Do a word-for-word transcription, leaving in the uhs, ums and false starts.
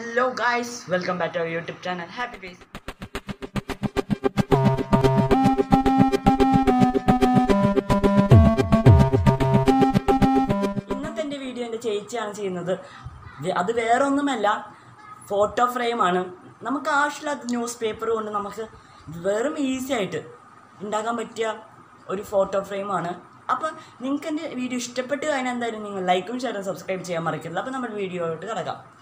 Hello guys, welcome back to our YouTube channel. Happy days. ഇന്നത്തെ എൻ്റെ video എൻ്റെ ചേച്ചിയാണ് ചെയ്യുന്നത്. അത് വേറെ ഒന്നുമല്ല, ഫോട്ടോ ഫ്രെയിമാണ്. നമുക്ക് ആവശ്യമില്ലാത്ത ന്യൂസ് പേപ്പർ കൊണ്ട് നമുക്ക് വെറും ഈസി ആയിട്ട് ഉണ്ടാക്കാൻ പറ്റിയ ഒരു ഫോട്ടോ ഫ്രെയിമാണ്. അപ്പോൾ നിങ്ങൾക്ക് എൻ്റെ വീഡിയോ ഇഷ്ടപ്പെട്ട് കഴിഞ്ഞാൽ എന്തായാലും നിങ്ങൾ ലൈക്കും ഷെയറും സബ്സ്ക്രൈബ് ചെയ്യാൻ മറക്കരുത്. അപ്പോൾ നമ്മുടെ വീഡിയോയിലോട്ട് കിടക്കാം.